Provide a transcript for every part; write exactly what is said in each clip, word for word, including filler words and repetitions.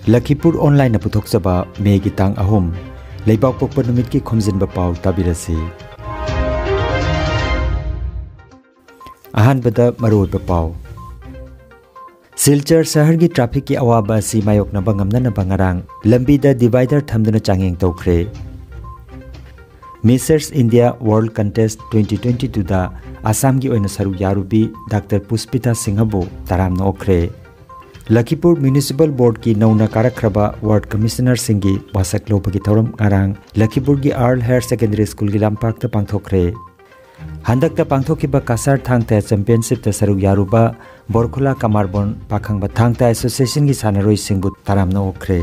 Lakhipur online puthokchaba May gi tang ahum leibak pokpa numit ki Khomjinba Pao tabirasi. Ahanbada maroiba Pao. Silchar shahar gi traffic ki awaba si mayok na bangamna na bangarang lambi da divider thamduna changeng tawkhre. Missers India World Contest twenty twenty-two da Assam gi oina saru yarubi Doctor Puspita Singhabu taram na okre. Lakhipur Municipal Board ki nauna karakraba Ward Commissioner Singi wasak lobagi thoram ngarang Lakhipur gi Earl Higher Secondary School gi lampak ta pangthokre. Handak ta pangthokiba kasar thangta championship ta saru yaruba Borkhula Kamarbon pakhangba thangta association gi sanaroi singbu taram na okre.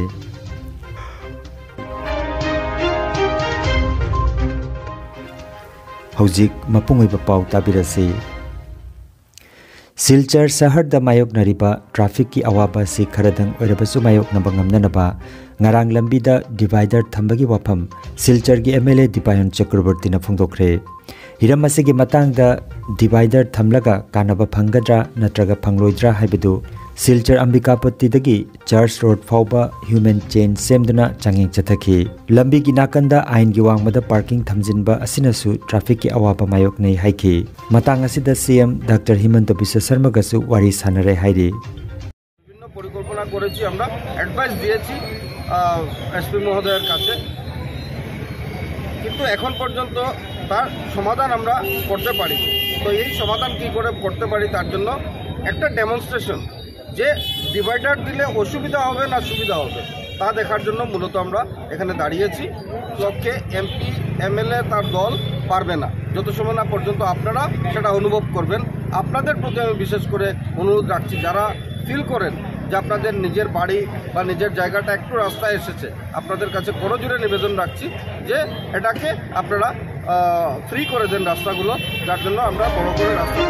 Hojik mapungoiba pau tabirasi. Silchar shahar da mayok nariba traffic ki awaba si kharadang oirabasu mayok na bangamnanaba ngarang lambi da divider thambagi wafam Silchar gi M L A Dipayan Chakraborty na phongdokre. Hiram asigi matang da divider thamlaga kanaba phangadra natraga phangloidra haibadu Silchar Ambikapatti dagi Church Road fauba human chain semduna changeng chathaki. Lambi gi nakanda ain gi wangmada parking thamjinba asinasu traffic ki awaba mayok nei haiki. Matang asida C M Doctor Himanta Biswa Sharma gasu wari sanare hairi. বিভিন্ন পরিকল্পনা করেছি আমরা advice দিয়েছি SP মহোদয়ের কাছে কিন্তু এখন পর্যন্ত তার সমাধান আমরা করতে পারি তো এই সমাধান কি করে করতে পারি তার জন্য একটা ডেমনস্ট্রেশন যে ডিভাইডার দিলে অসুবিধা হবে না সুবিধা হবে তা দেখার জন্য মূলত আমরা এখানে দাঁড়িয়েছি লক্ষ্যে এমপি এমএলএ তার দল পারবে না যত সময় না পর্যন্ত আপনারা সেটা অনুভব করবেন আপনাদের প্রতি আমি বিশেষ করে অনুরোধ রাখছি যারা ফিল করেন যে আপনাদের নিজের বাড়ি বা নিজের জায়গাটা একটু রাস্তায় এসেছে আপনাদের কাছে করজোরে নিবেদন রাখছি যে এটাকে আপনারা ফ্রি করে দেন রাস্তাগুলো যার জন্য আমরা বড় করে রাস্তা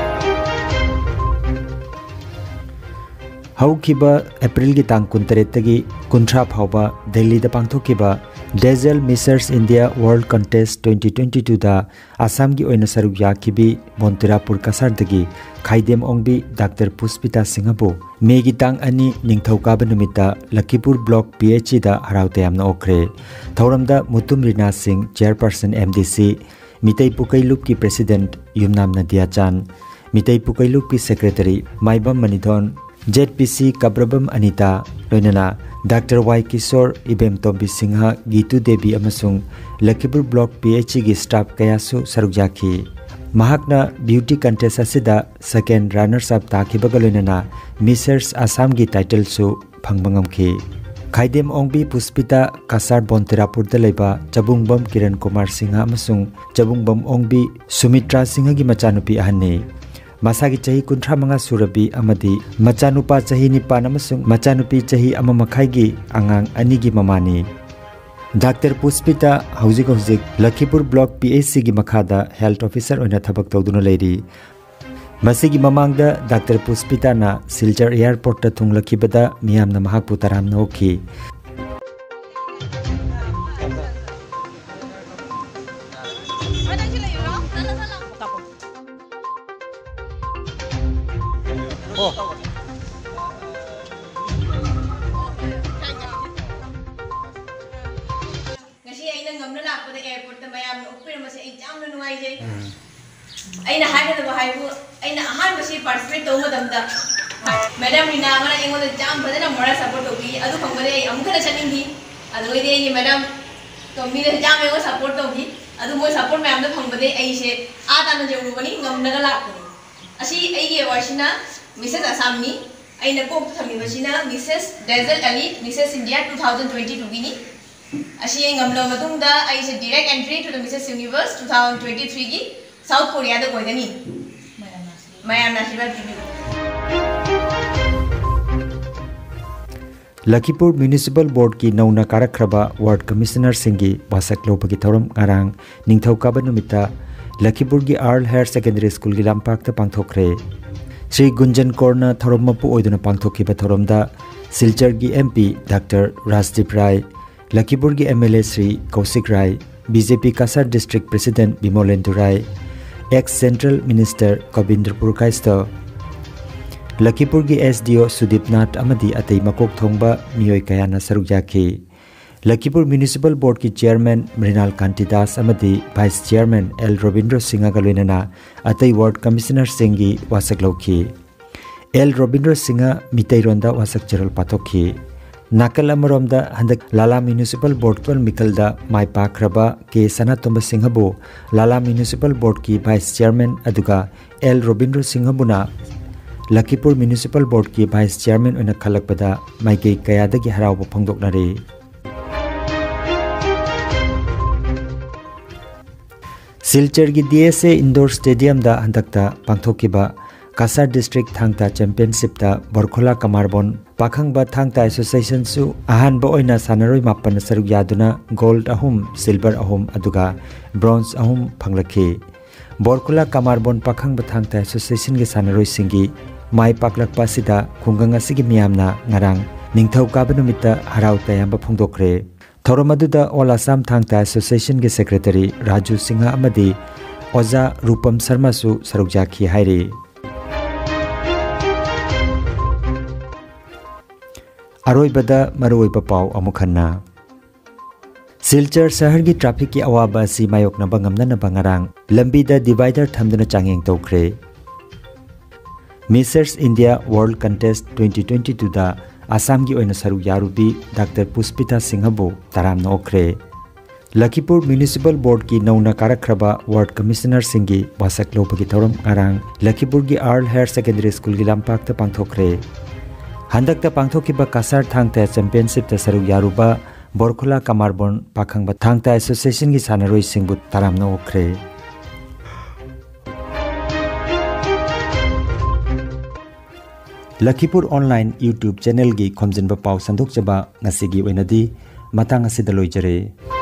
Haukiba April gi tang kuntaret tagi kunthra phauba Delhi da pangthokiba Diesel Missers India World Contest twenty twenty-two da Assam gi oina saruk yakibi Montirapur kasar dagi Khaidem ongbi Doctor Puspita Singhabu May gi tang ani ningthauka numita Lakhipur Block P H E da haraute amna okre. Thoramda Mutum Rina Singh Chairperson M D C Mitai Pukailup ki President Yumnam Nadia Chan Mitai Pukailup ki Secretary Maibam Manithon Z P C Kabrabam Anita Loinana Doctor Y Kishore Ibem Tombi Singha Gitu Devi amasung Lakhipur Block P H E gi staff kayasu sarukjaki. Mahakna beauty contest asida second runners up takibaga loinana Missers Assam gi title su phangbangamki. Khaidem ongbi Puspita Kasar Bontirapur da leiba Chabungbam Kiran Kumar Singha amasung Chabungbam ongbi Sumitra Singha gi machanupi ahanni. Masagi chahi kunthra manga surabi amadi machanupa chahi nipan amasung machanupi chahi ama makhai gi angang ani gi mamani. Doctor Puspita hauzik hauzik Lakhipur Block P H C gi makhada health officer oina thabak tawduna leiri. Masigi mamangda Doctor Puspita na Silchar airport ta thunglakibada miyamna mahakpu taramna okhi. Oh. Ngasi aina ngamna lakpada airport ta mayam upir mase exam nu ai jai aina haga da haibu aina ahan basi participate to madamda madam rina mana ingoda exam badana mora support to bi adu phangmade ai amkana chaningi adu ide ai madam to mi da exam ego support to bi adu moi support mayam da phangmade ai se ada na jeru bani ngamna ga lakpani asi ai ye wasina Missus Assamni, aina ko thamibasina Missus Diesel Ali, Missus India twenty twenty-two gini. Ashi ay ngamlo matungda ay se direct entry to the Missus Universe twenty twenty-three gi South Korea da koidani. Mayam Nashirwad T V. Lakhipur Municipal Board ki nauna karakraba Ward Commissioner Singi wasak lobagi thoram ngarang ningthauka numita Lakhipur gi Earl Higher Secondary School gi lampak ta pangthokre. Sri Gunjan Korna Thoromapu Oiduna Pangthokiba Thoromda Silchar gi M P Doctor Rajdeep Rai, Lakhipur gi M L A Sri Kausik Rai, B J P Kasar District President Bimolendu Rai, ex Central Minister Kabindra Purkaisto, Lakhipur gi S D O Sudipnath amadi atei makok thongba miyoi kayana saruk yaki Lakhipur Municipal Board ki Chairman Mrinal Kantidas amadi Vice Chairman L Robindra Singha galwinana atei Ward Commissioner Singhi wasak lauki L Robindra Singha mitaironda wasak cheral patokhi Nakal amaromda handak Lala Municipal Board pal mikalda mai pakraba ke Sanatomba Singhabu Lala Municipal Board ki Vice Chairman aduga L Robindra Singha buna Lakhipur Municipal Board ki Vice Chairman oina khalakpada maikei kayadagi harauba phangdoknare Silchar gi D S A Indoor Stadium da handakta pangthokiba Kasar District Thangta Championship da Borkhola Kamarbon Pakhangba Thangta Association su ahanba oina sanaroi mapan saruk yaduna gold ahum silver ahum aduga bronze ahum phanglakhi Borkhola Kamarbon Pakhangba Thangta Association gi sanaroi singi mai paklakpa sida khungang asigi miyamna ngarang ningthau kaba numita harau tayamba phongdokre Thoramadu All Assam Thangta Association ge Secretary Raju Singha amadi Oza Rupam Sharma su sarukjaki hairi Aroibada Maroiba Pao Amukhanna Silchar Sahar gi traffic ki awaba si mayokna bangamna na bangarang lambi da divider thamduna changeng tokre Missers India World Contest twenty twenty-two da Assam gi oina saruk yarubi Doctor Puspita Singhabu taram nokre Lakhipur Municipal Board ki nauna karakhraba Ward Commissioner Singhi wasak lobagi thoram arang Lakhipur gi Earl Higher Secondary School gi lampak ta pangthokre Handakta pangthokiba Kasar Thangta Championship ta saruk yaruba Borkhola Kamarbon Pakhangba Thangta Association gi sanaroi singbu taram nokre Lakhipur Online YouTube channel gi Khomjinba Pao sandok chaba ngasigi oinadi matang asidaloi jare